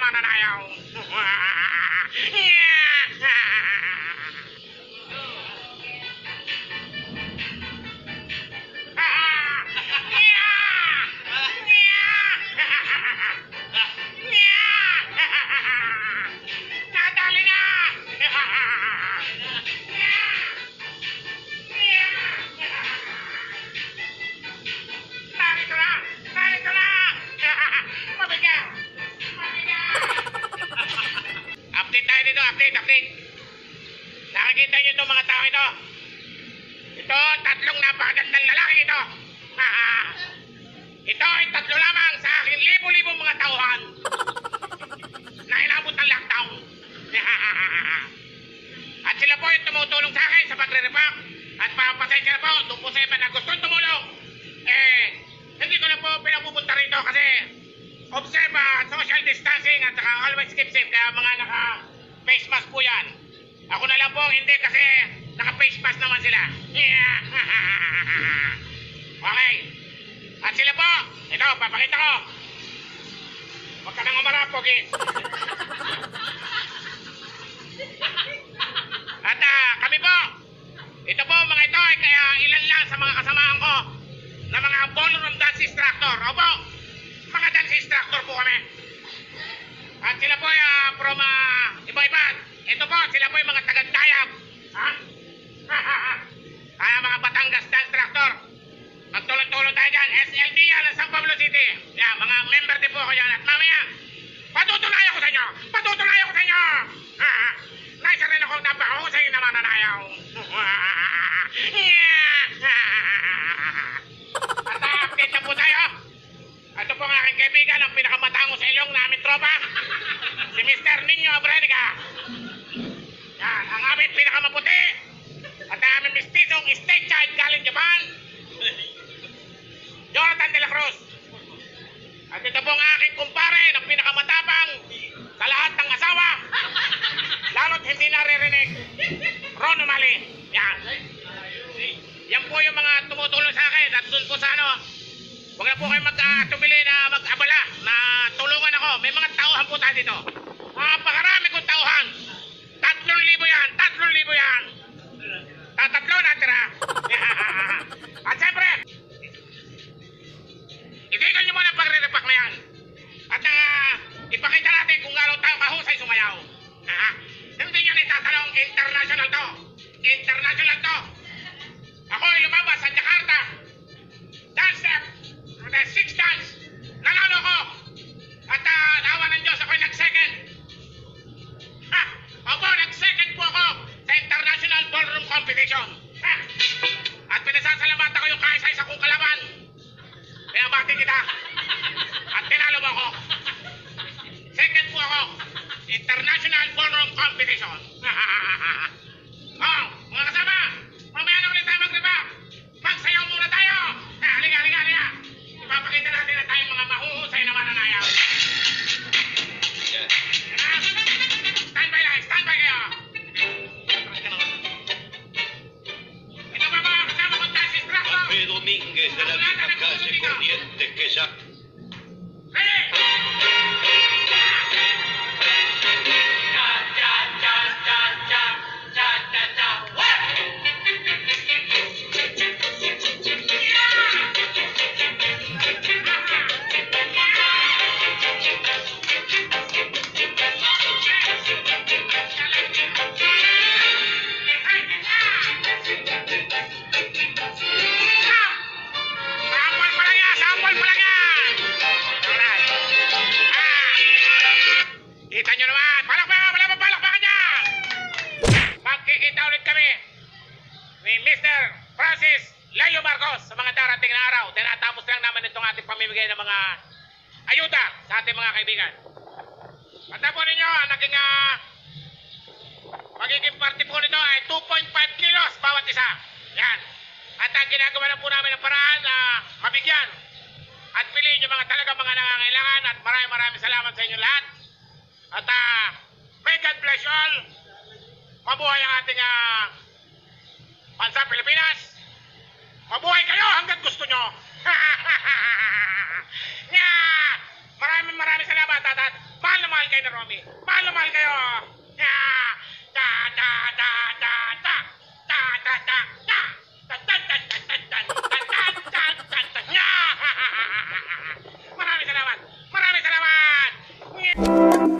mananayaw. Nadali na! Narito na! Narito na! Mabigat! Mabigat! Update tayo dito, update. Nakikita nyo itong mga tao ito. Ito, tatlong napakagandang lalaki ito. Ito ay tatlo lamang sa aking libo-libong mga tauhan na inabot ng lockdown. At sila po ay tumutulong sa akin sa pagre-repack. At papasensya na po, doon po sa iba na gustong tumulong. Hindi ko na po pinapupunta rito kasi observe social distancing at saka always keep safe. Kaya mga naka-face mask po yan. Ako na lang po hindi kasi naka-face mask naman sila. Okay. At sila po, ito, papakita ko. Huwag ka nang umarap, Pogi. At kami po, ito po mga ito ay kaya ilan lang sa mga kasamahan ko na mga ballroom dance instructor. Opo, mga dance instructor po kami. At sila po ay from iba-iba. Ito po, sila po ay mga taga-Dayab. Mga Batangas dance instructor. Magtulong-tulong tayo dyan. SLD yan ng San Pablo City. Yan, mga member din po ako dyan. At mamaya, patutunayan ko sa inyo. Patutunayan ko sa inyo. Naisa rin ako napakahusay na mananayaw. At update na po tayo. Ito po ang aking kaibigan, ang pinakamatango sa ilong namin tropa. Si Mr. Nino Abrenica. Yan, ang aming pinakamaputi. At ang aming mistisong state child galing Japan. Jonathan de la Cruz. At ito po ang aking kumpare ng pinakamatapang sa lahat ng asawa. Lalo't hindi naririnig. Ron Umali. Yan. Yan po yung mga tumutulong sa akin. At doon po sa huwag na po kayo tumili na mag-abala na tulungan ako. May mga tauhan po tayo dito. Napakarami kong tauhan. 3,000 yan. 3,000 yan. Tatlo natira. At siyempre, itigil nyo muna pagre-repack na yan. At ipakita natin kung gano'n tayo kahusay sumayaw. Hindi nyo na itatanong, international to. International to. Ako ay lumabas sa Jakarta. Dance step. 6 dance. Nanalo ko. At nawa ng Diyos, ako'y nag-second. Opo, nag-second po ako sa International Ballroom Competition. At pinasasalamatan ko yung kaisa-isa kong kalaban. Kaya bati kita. At tinalo mo ako. Second po ako. International Ballroom Competition. Mga kasama, mamaya na ulit tayo mag-repack. Magsayaw muna tayo. Halika. Ipapakita natin na tayong mga mahuhusay na mananayaw. Standby lang, standby kayo. Ito ba mga kasama kong dance instructor? P. Domínguez de la misma calle Corrientes que ya. Kita nyo naman, palakpakan dyan! Magkikita ulit kami ni Mr. Francis Layo Marcos sa mga darating na araw. Tinatapos lang naman itong ating pamimigay ng mga ayuda sa ating mga kaibigan. At po ninyo, naging magiging party po nito ay 2.5 kilos bawat isa. Yan. At ginagawa na po namin ang paraan na mabigyan at piliin yung mga talaga mga nangangailangan. At maraming salamat sa inyo lahat. At may God bless you all. Mabuhay ang ating bansa Pilipinas. Mabuhay kayo hanggang gusto nyo. Maraming salamat at mahal na mahal kayo. kayo na Romy. Mahal na mahal kayo. Yeah. Ta ta ta ta ta. Ta ta ta ta. Ta ta ta ta ta ta. Ta ta ta ta ta. Maraming salamat. Maraming salamat.